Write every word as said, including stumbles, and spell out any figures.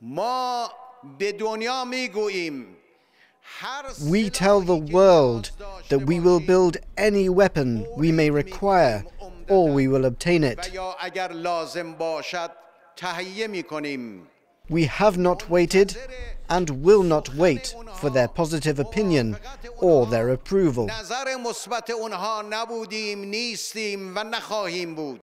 We tell the world that we will build any weapon we may require, or we will obtain it. We have not waited and will not wait for their positive opinion or their approval.